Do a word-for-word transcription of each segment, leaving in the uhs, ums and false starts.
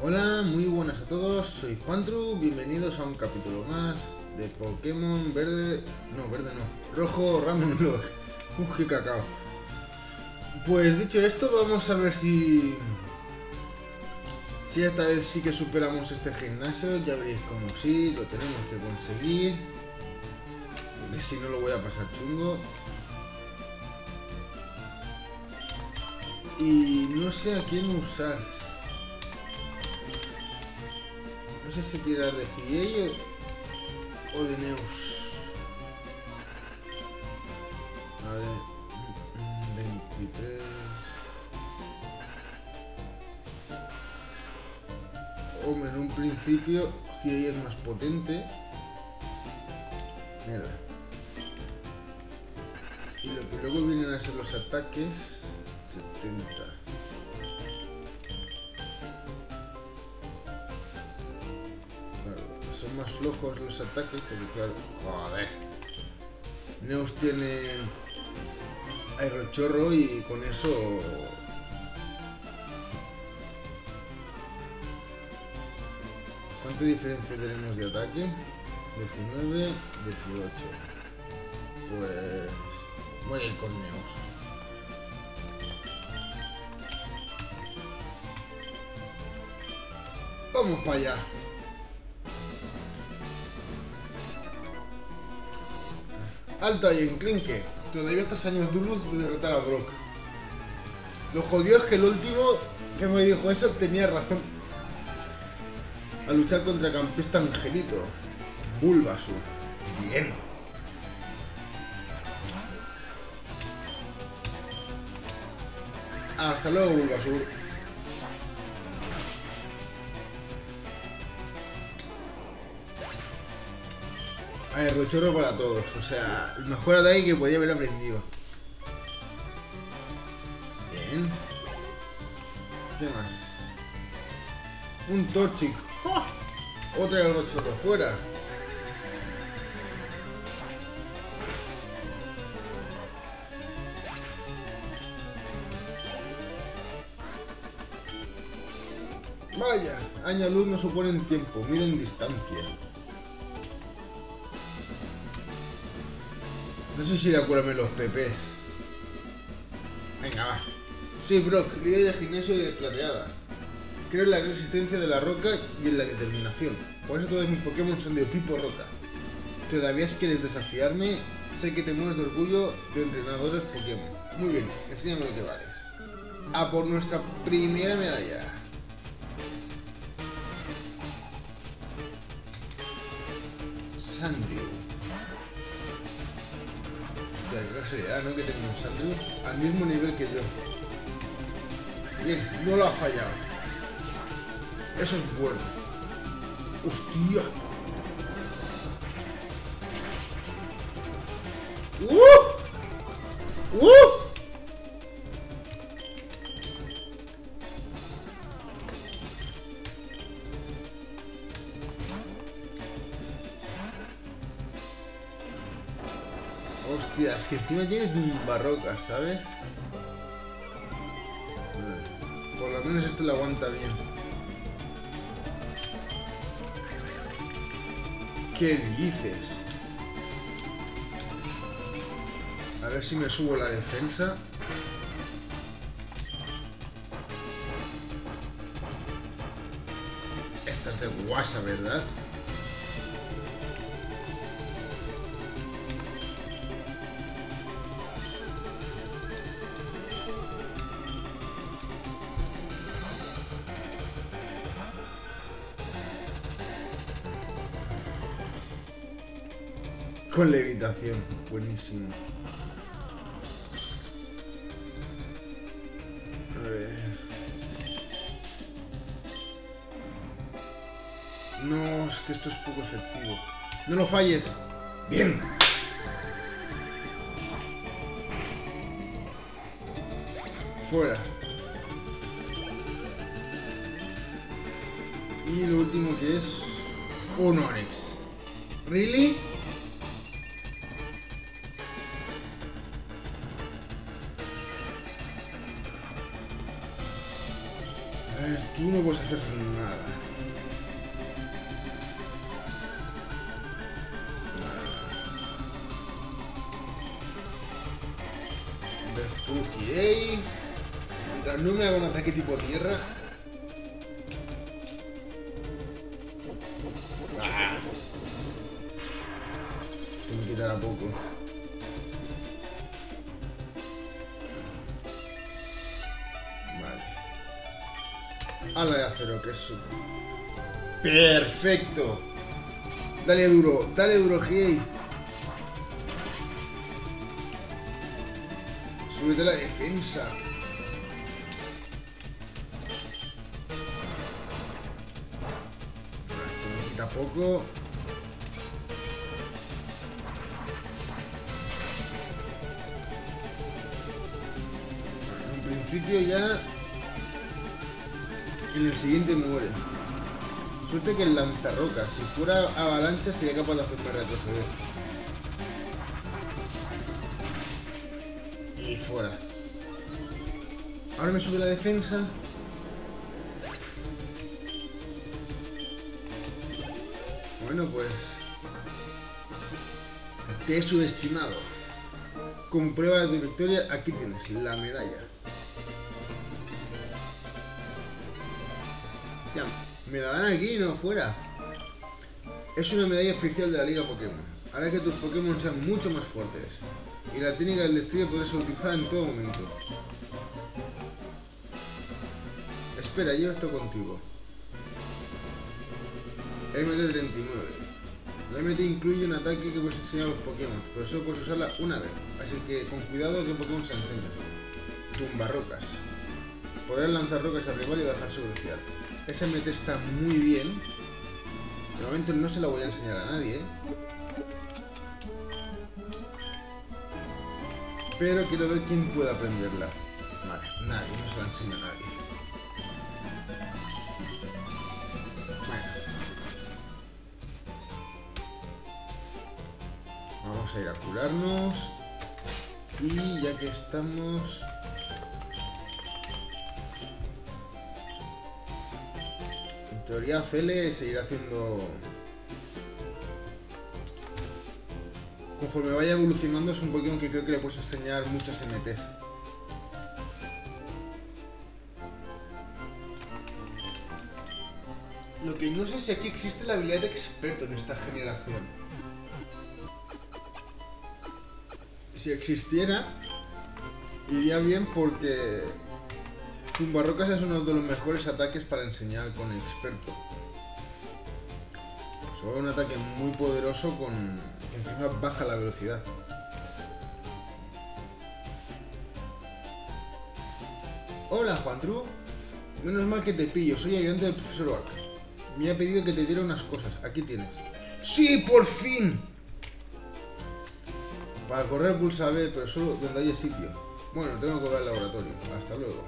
Hola, muy buenas a todos, soy Juantru, bienvenidos a un capítulo más de Pokémon Verde... No, verde no, rojo Random Log. Uf, qué cacao. Pues dicho esto, vamos a ver si... Si esta vez sí que superamos este gimnasio, ya veréis como sí, lo tenemos que conseguir. Porque si no lo voy a pasar chungo. Y no sé a quién usar. No sé si tirar de Higuey o, o de Neus. A ver, veintitrés. Hombre, en un principio Higuey es más potente. Mierda. Y lo que luego vienen a ser los ataques, setenta. Son más flojos los ataques, porque claro, joder. Neus tiene aerochorro y con eso... ¿Cuánta diferencia tenemos de ataque? diecinueve, dieciocho. Pues... voy a ir con Neus. Vamos para allá. Alto ahí, enclinque. Todavía estás años de luz de derrotar a Brock. Lo jodido es que el último que me dijo eso tenía razón. A luchar contra campista Angelito. Bulbasaur. Bien. Hasta luego, Bulbasaur. Aerochorro para todos, o sea, el mejor ataque que podía haber aprendido. Bien. ¿Qué más? Un Torchic. ¡Oh! Otro aerochorro fuera. Vaya, año luz no suponen tiempo, miden distancia. No sé si ir a curarme los P P. Venga, va. Soy Brock, líder de gimnasio y de plateada. Creo en la resistencia de la roca y en la determinación. Por eso todos mis Pokémon son de tipo roca. ¿Todavía quieres desafiarme? Sé que te mueres de orgullo de entrenadores Pokémon. Muy bien, enséñame lo que vales. A por nuestra primera medalla. Sandrew. Qué casualidad, ¿no? Que tengo un Sandrew al mismo nivel que yo. Bien, no lo ha fallado. Eso es bueno. ¡Hostia! ¡Uh! ¡Uh! Hostia, es que encima tiene tumbarrocas, ¿sabes? Por lo menos este lo aguanta bien. ¿Qué dices? A ver si me subo la defensa. Esta es de guasa, ¿verdad? Con levitación, buenísimo. A ver. No, es que esto es poco efectivo. ¡No lo falles! ¡Bien! Fuera. Y lo último que es... un Onix. ¿Really? A ver, Tú no puedes hacer nada. Destruye. Mientras no me haga un ataque tipo tierra. ¡Ah! Esto me quitará poco. Ala de acero, que es su... ¡Perfecto! Dale duro, dale duro, G. Súbete la defensa. Esto me quita poco. En principio ya... En el siguiente muere. Suerte que el lanzarrocas, si fuera avalancha, sería capaz de hacerme retroceder. Y fuera. Ahora me sube la defensa. Bueno, pues... Te he subestimado. Como prueba de tu victoria, aquí tienes la medalla. Ya, me la dan aquí, no fuera. Es una medalla oficial de la Liga Pokémon. Hará que tus Pokémon sean mucho más fuertes. Y la técnica del destello podrá ser utilizada en todo momento. Espera, lleva esto contigo. M T treinta y nueve. La M T incluye un ataque que puedes enseñar a los Pokémon, pero solo puedes usarla una vez. Así que con cuidado a qué Pokémon se enseña. Tumbarrocas. Podrás lanzar rocas al rival y bajar su velocidad. Esa M T está muy bien. De momento no se la voy a enseñar a nadie, ¿eh? Pero quiero ver quién puede aprenderla. Vale, nadie, no se la enseña a nadie. Bueno. Vamos a ir a curarnos. Y ya que estamos... En teoría Cele seguirá haciendo... Conforme vaya evolucionando es un Pokémon que creo que le puedes enseñar muchas M Ts. Lo que no sé es si aquí existe la habilidad de experto en esta generación. Si existiera, iría bien porque Tumbarrocas es uno de los mejores ataques para enseñar con experto. Solo un ataque muy poderoso con que encima baja la velocidad. Hola, Juantru. Menos mal que te pillo, soy ayudante del profesor Oak. Me ha pedido que te diera unas cosas. Aquí tienes. ¡Sí, por fin! Para correr pulsa B, pero solo donde haya sitio. Bueno, tengo que volver al laboratorio. Hasta luego.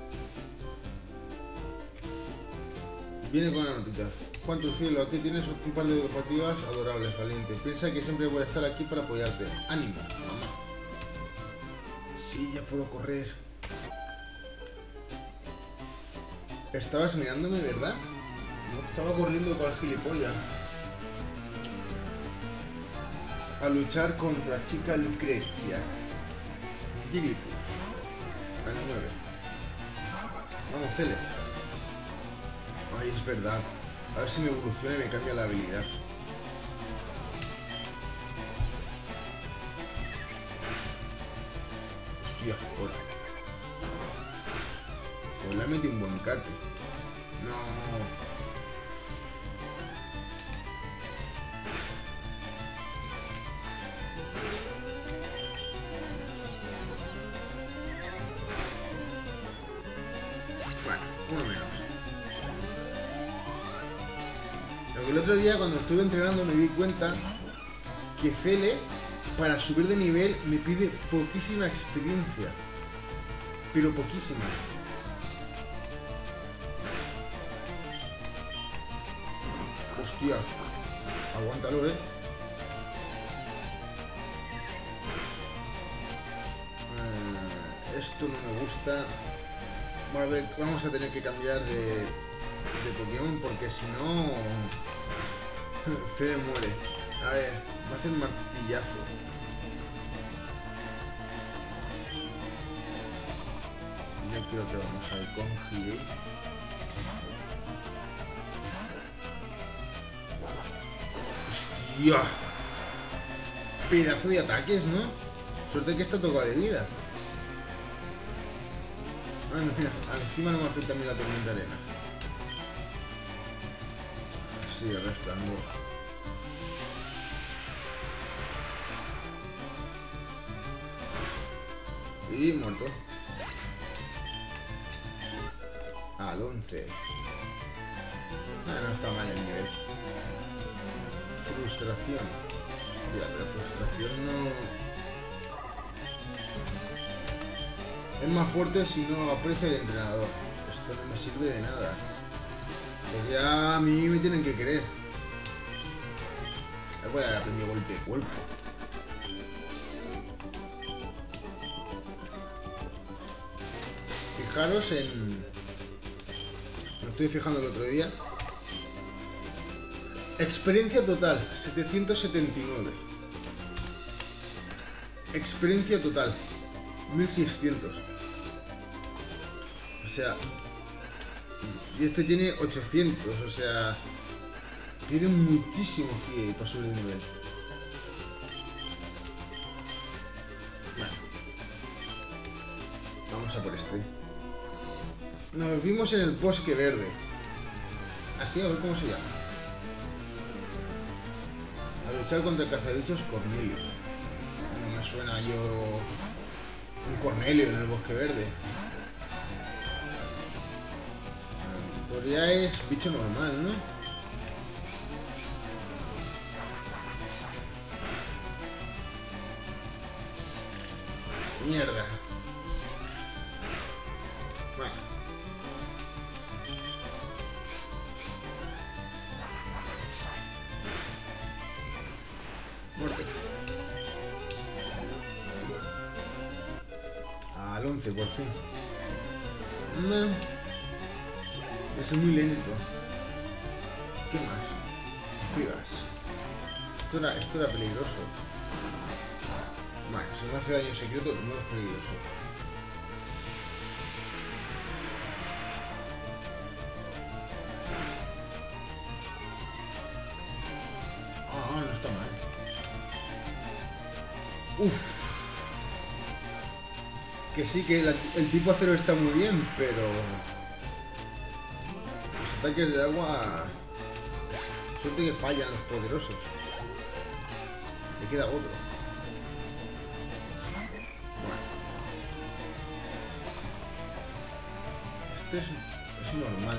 Viene con la notita. Juan tu cielo, aquí tienes un par de educativas adorables, valiente. Piensa que siempre voy a estar aquí para apoyarte. ¡Ánimo, mamá! Sí, ya puedo correr. Estabas mirándome, ¿verdad? No estaba corriendo con el gilipollas. A luchar contra chica Lucrecia. Jigglypuff. A nueve. Vamos, Cele. Ay, es verdad. A ver si me evoluciona y me cambia la habilidad. Hostia, joder. Pues le he metido un buen cate. No. Bueno, uno menos. El otro día cuando estuve entrenando me di cuenta que Cele para subir de nivel me pide poquísima experiencia, pero poquísima. Hostia, aguántalo, eh. eh esto no me gusta. Va a ver, vamos a tener que cambiar de, de Pokémon porque si no... Fede muere. A ver, va a hacer un martillazo. Yo creo que vamos a ir con G. ¡Hostia! Pedazo de ataques, ¿no? Suerte que está tocado de vida. Ah, no, mira, encima no me afecta a mí la tormenta arena. Sí, el resplandor. Y muerto. Al once. Ah, no está mal el nivel. Frustración. Hostia, la frustración no... Es más fuerte si no aprecia el entrenador. Esto no me sirve de nada. Pues ya a mí me tienen que querer. Voy a aprender golpe de cuerpo. Fijaros en... Me estoy fijando el otro día. Experiencia total, setecientos setenta y nueve. Experiencia total, mil seiscientos. O sea... Y este tiene ochocientos, o sea... Tiene muchísimo G A para subir el nivel. Bueno. Vamos a por este. Nos vimos en el bosque verde. Así, a ver cómo se llama. A luchar contra el cazabichos Cornelio. No me suena yo... Un Cornelio en el bosque verde. Ya es bicho normal, ¿no? Mierda. Bueno. Muerte. Al once, por fin. No. Es muy lento. ¿Qué más? Fibras. Esto era, esto era peligroso. Bueno, si no hace daño secreto, no es peligroso. Ah, no está mal. Uff. Que sí, que la, el tipo acero está muy bien, pero... Ataques de agua... Suerte que fallan los poderosos. Le queda otro. Bueno. Este es, es normal.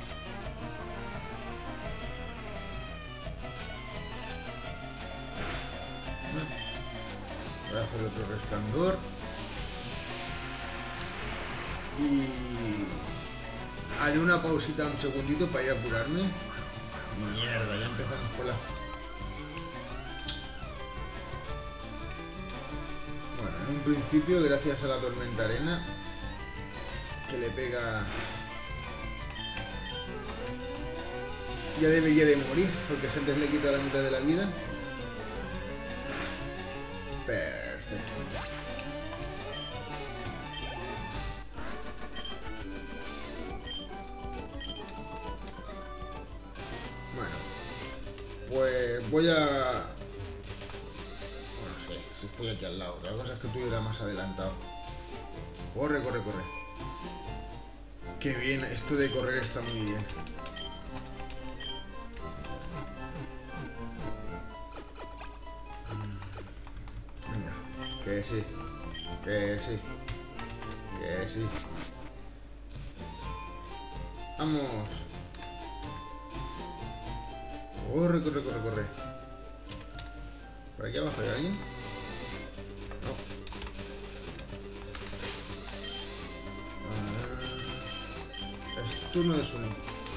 Bueno. Voy a hacer otro resplandor. Y... Haré una pausita un segundito para ir a curarme. Mierda, ya empezamos por la... Bueno, en un principio, gracias a la tormenta arena, que le pega... Ya debería de morir, porque si antes le quita la mitad de la vida. Perfecto. Pues voy a... Bueno, sí, si estoy aquí al lado. La cosa es que tú irás más adelantado. Corre, corre, corre. Qué bien, esto de correr está muy bien. Venga, que sí. Que sí. Que sí. Vamos. Corre, corre, corre, corre. ¿Por aquí abajo hay alguien? No. Ah, es turno de Sonic.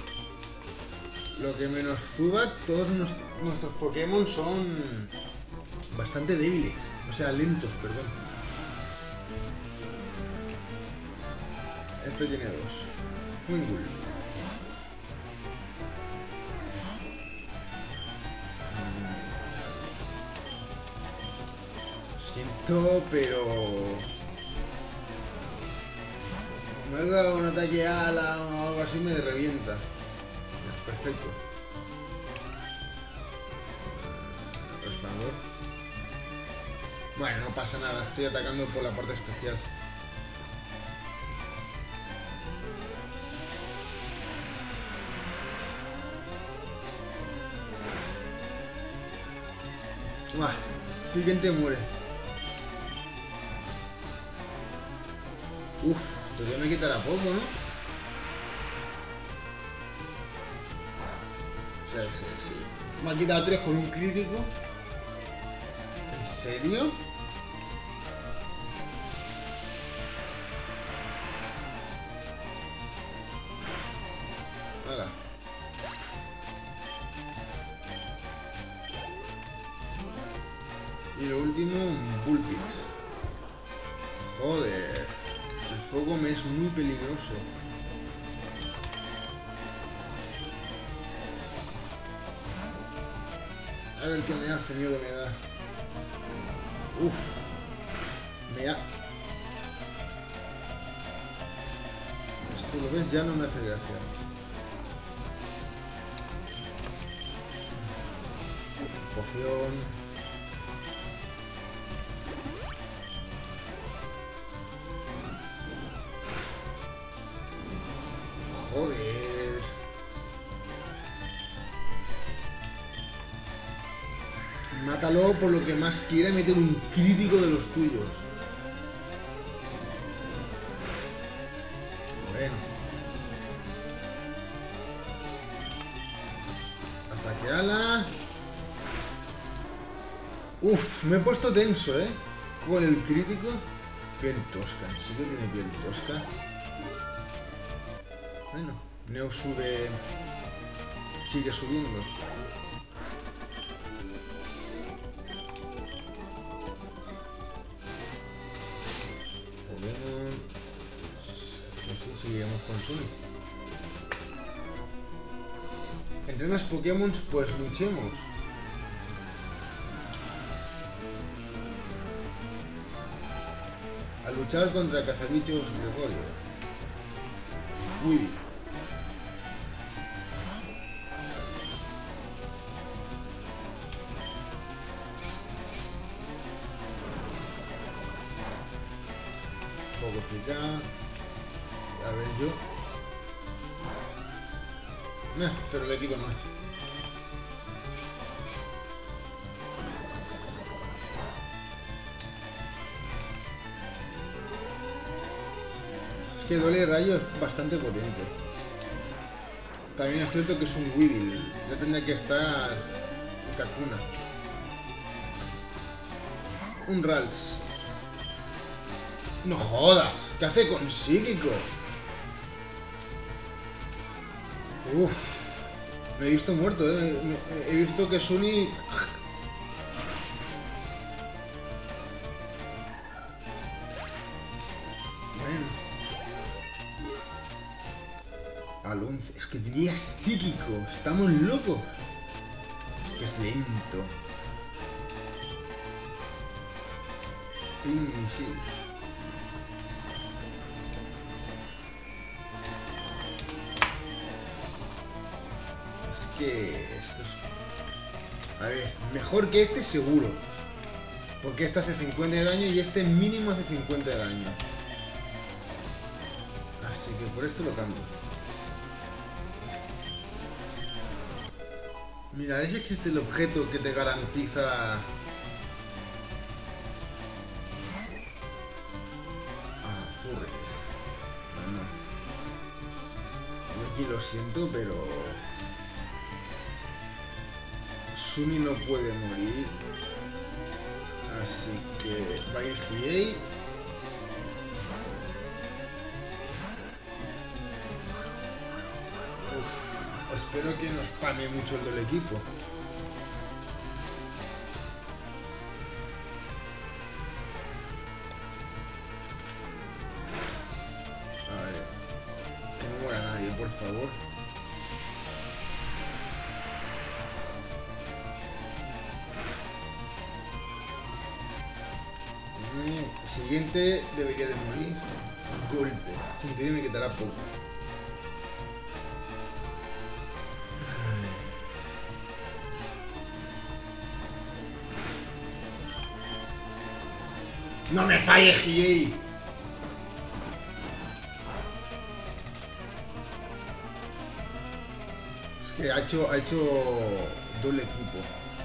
Lo que menos Zubat, todos nuestros Pokémon son bastante débiles. O sea, lentos, perdón. Este tiene dos. Wingull. Siento, pero... me haga un ataque ala o algo así, me revienta. Perfecto. Resplandor. Bueno, no pasa nada, estoy atacando por la parte especial. Buah, siguiente muere. Uf, todavía me quitará poco, ¿no? Sí, sí, sí. Me ha quitado tres con un crítico. ¿En serio? Ahora. Y lo último, un Bullpix. Joder. El fuego me es muy peligroso. A ver qué me hace, miedo me da. Uff. Me ha... Esto lo ves, ya no me hace gracia. Poción. Joder. Mátalo por lo que más quiera y meter un crítico de los tuyos. Bueno. Ataque ala. Uf, me he puesto tenso, ¿eh? Con el crítico. Piel tosca. Sí que tiene piel tosca. Bueno, Neo sube... sigue subiendo. Pokémon... no sé, seguiremos con Sonic. ¿Entrenas Pokémon? Pues luchemos. A luchar contra cazabichos Gregorio. Uy. Poco eficaz. A ver yo. Nah, pero le quito más. Es que doble rayo es bastante potente. También es cierto que es un Weedle. Ya tendría que estar Kakuna. Un Ralts. No jodas. ¿Qué hace con psíquico? Uff. Me he visto muerto, eh. He visto que Suni... Al once. Es que tenía psíquico. Estamos locos. Es que es lento. Ping, sí. Es que esto es... A ver, mejor que este seguro. Porque este hace cincuenta de daño y este mínimo hace cincuenta de daño. Así que por esto lo cambio. Mira, a ver si existe el objeto que te garantiza... Ah, Furry. No, no. Yo aquí lo siento, pero... Suni no puede morir. Así que va a ir G A. Espero que no spame mucho el del equipo. A ver. favor. Mm, siguiente debería de morir. Golpe. Sin tener me quitará poco. ¡No me falles, G A! Es que ha hecho, ha hecho doble equipo.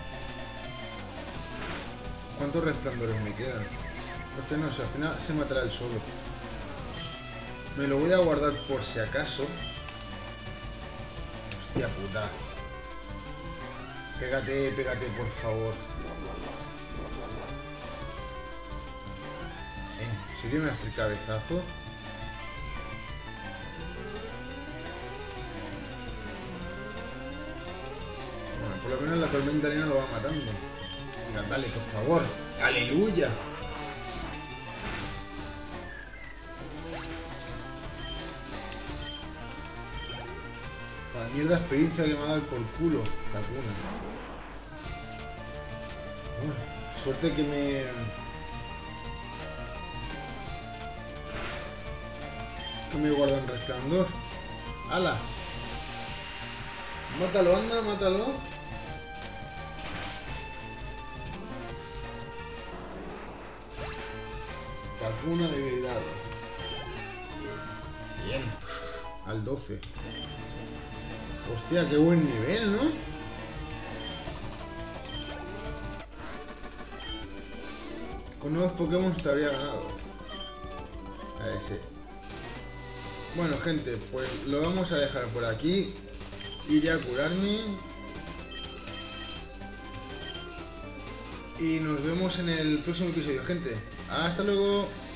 ¿Cuántos resplandores me quedan? Este no sé, al final se matará el solo. Me lo voy a guardar por si acaso. Hostia puta. Pégate, pégate, por favor. ¿En serio me hace el cabezazo? Bueno, por lo menos la tormenta arena lo va matando. Venga, dale, por favor. ¡Aleluya! La mierda experiencia que me ha dado por culo. La cuna. Uf, suerte que me... que me guarda en resplandor. ¡Hala! Mátalo, anda, mátalo. Vacuna debilidad. Bien. Al doce. Hostia, qué buen nivel, ¿no? Con nuevos Pokémon te habría ganado. A ver, sí. Bueno, gente, pues lo vamos a dejar por aquí. Iré a curarme. Y nos vemos en el próximo episodio, gente. Hasta luego.